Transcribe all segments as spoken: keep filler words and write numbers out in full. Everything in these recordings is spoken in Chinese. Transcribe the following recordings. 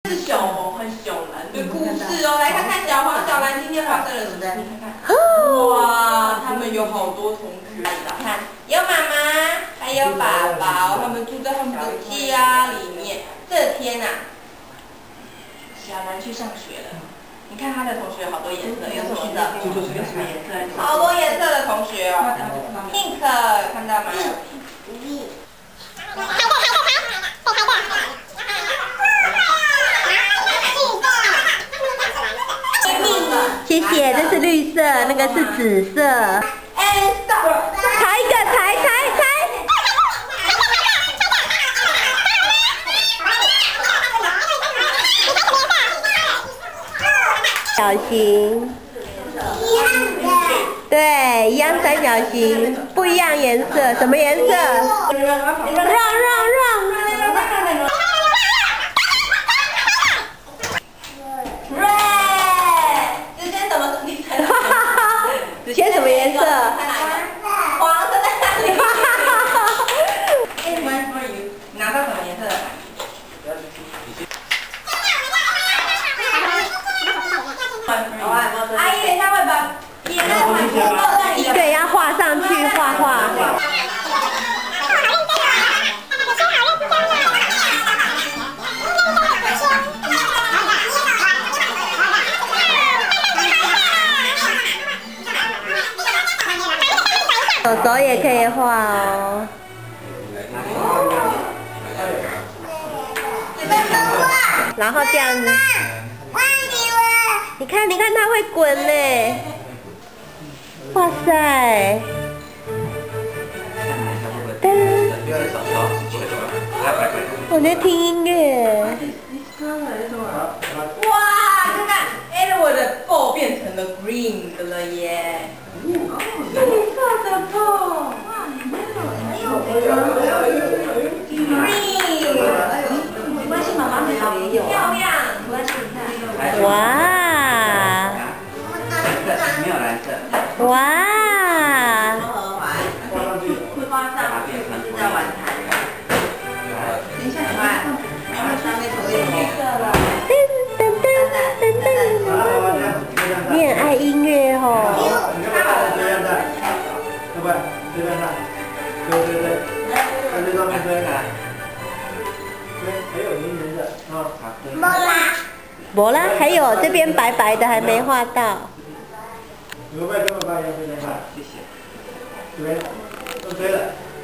是小红和小蓝的故事哦，来看看小黄、小蓝今天发生了什么？你看看，哇，他们有好多同学，看有妈妈，还有爸爸，他们住在他们的家里面。这天呐、啊，小蓝去上学了。你看他的同学好多颜色，有什么色？有什么颜色？好多颜色的同学哦 ，pink 看到吗？ 谢谢，这是绿色，那个是紫色。 哎， 抬一个，抬抬抬！小型。对，一样三角形，不一样颜色，什么颜色？让让让！选什么颜色？ 黄色在哪里？哎，你拿到什么颜色的？阿姨，等一下会把颜色放一对，要画上去，画画。手手也可以画哦。然后这样子。你看，你看它会滚呢。哇塞！噔！我在听音乐。 哇，看看 Edward 的 ball 变成了 green 的了耶！绿色的 ball， 哇，green， 没关系，妈妈很好，漂亮，没关系，你看。 哇！ 没有蓝色。 哇！ 会画上去，是在玩台。等一下，你看，然后上面头有绿色了。 噔噔噔噔噔！恋爱音乐哦。 这边站，要不然这边站，对对对，在这上面追看。对，还有银银的啊，好。没啦。 没啦，还有这边白白的还没画到。 有没有这么白？有没有看？谢谢。对，都对了。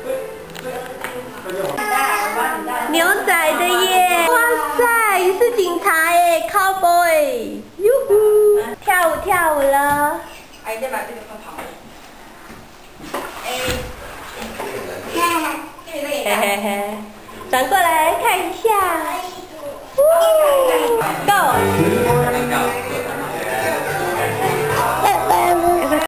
牛仔的耶！哇塞，你是警察耶 ，cowboy， 哟呼！跳舞跳舞了。 哎，再把这个放旁边。哎，给你这个。 嘿嘿嘿，转过来看一下。